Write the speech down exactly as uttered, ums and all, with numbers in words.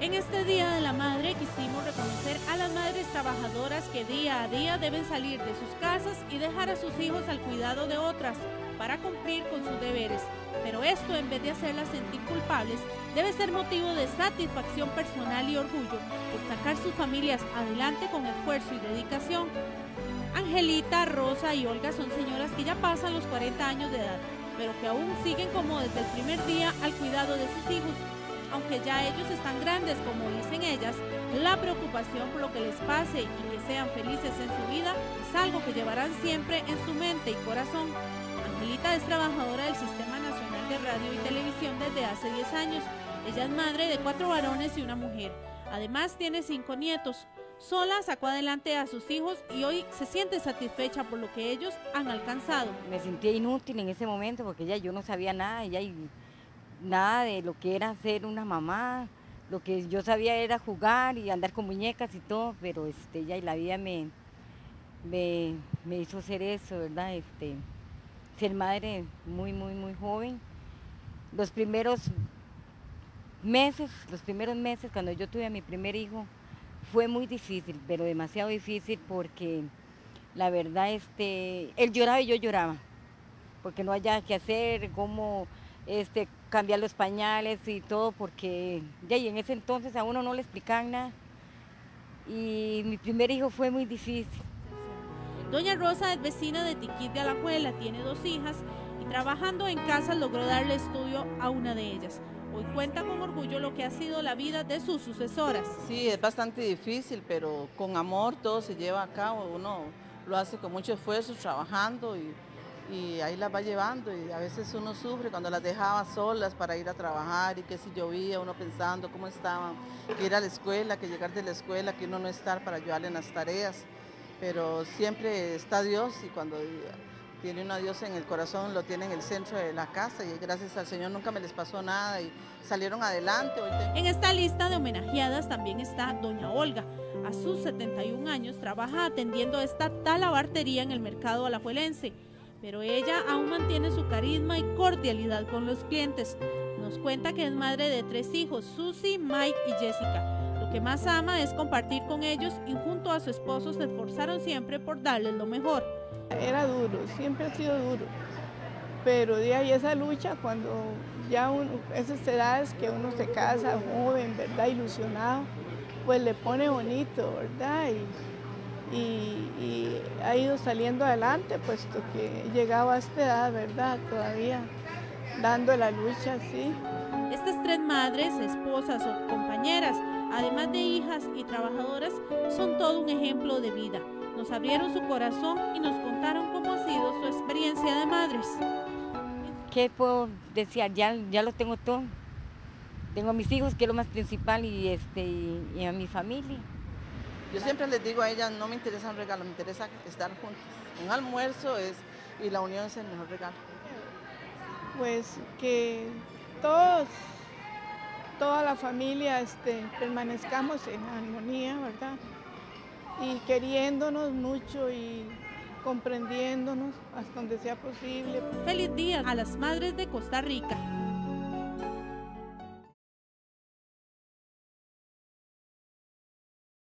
En este Día de la Madre quisimos reconocer a las madres trabajadoras que día a día deben salir de sus casas y dejar a sus hijos al cuidado de otras para cumplir con sus deberes. Pero esto, en vez de hacerlas sentir culpables, debe ser motivo de satisfacción personal y orgullo por sacar sus familias adelante con esfuerzo y dedicación. Angelita, Rosa y Olga son señoras que ya pasan los cuarenta años de edad, pero que aún siguen como desde el primer día al cuidado de sus hijos. Aunque ya ellos están grandes, como dicen ellas, la preocupación por lo que les pase y que sean felices en su vida es algo que llevarán siempre en su mente y corazón. Angelita es trabajadora del Sistema Nacional de Radio y Televisión desde hace diez años. Ella es madre de cuatro varones y una mujer. Además tiene cinco nietos. Sola sacó adelante a sus hijos y hoy se siente satisfecha por lo que ellos han alcanzado. Me sentía inútil en ese momento porque ya yo no sabía nada, ya nada de lo que era ser una mamá. Lo que yo sabía era jugar y andar con muñecas y todo, pero este, ya y la vida me, me, me hizo ser eso, ¿verdad? Este, ser madre muy, muy, muy joven. Los primeros meses, los primeros meses cuando yo tuve a mi primer hijo, fue muy difícil, pero demasiado difícil porque la verdad, este, él lloraba y yo lloraba, porque no había que hacer, cómo este, cambiar los pañales y todo, porque ya y en ese entonces a uno no le explicaban nada. Y mi primer hijo fue muy difícil. Doña Rosa es vecina de Tiquit de Alajuela, tiene dos hijas y trabajando en casa logró darle estudio a una de ellas. Hoy cuenta con orgullo lo que ha sido la vida de sus sucesoras. Sí, es bastante difícil, pero con amor todo se lleva a cabo. Uno lo hace con mucho esfuerzo, trabajando y, y ahí las va llevando. Y a veces uno sufre cuando las dejaba solas para ir a trabajar y que si llovía, uno pensando cómo estaban, que ir a la escuela, que llegar de la escuela, que uno no estar para ayudarle en las tareas. Pero siempre está Dios y cuando tiene uno a Dios en el corazón, lo tiene en el centro de la casa y gracias al Señor nunca me les pasó nada y salieron adelante. En esta lista de homenajeadas también está doña Olga. A sus setenta y un años trabaja atendiendo esta talabartería en el mercado alajuelense, pero ella aún mantiene su carisma y cordialidad con los clientes. Nos cuenta que es madre de tres hijos, Susi, Mike y Jessica. Lo que más ama es compartir con ellos y junto a su esposo se esforzaron siempre por darles lo mejor. Era duro, siempre ha sido duro, pero de ahí esa lucha cuando ya uno, esas edades que uno se casa joven, ¿verdad? Ilusionado, pues le pone bonito, ¿verdad? Y, y, y ha ido saliendo adelante, puesto que llegaba a esta edad, ¿verdad? Todavía dando la lucha, sí. Estas tres madres, esposas o compañeras, además de hijas y trabajadoras, son todo un ejemplo de vida. Nos abrieron su corazón y nos contaron cómo ha sido su experiencia de madres. ¿Qué puedo decir? Ya, ya lo tengo todo. Tengo a mis hijos, que es lo más principal, y, este, y, y a mi familia. Yo siempre les digo a ellas, no me interesa un regalo, me interesa estar juntas. Un almuerzo es, y la unión es el mejor regalo. Pues que todos, toda la familia este, permanezcamos en armonía, ¿verdad? Y queriéndonos mucho y comprendiéndonos hasta donde sea posible. Feliz día a las madres de Costa Rica.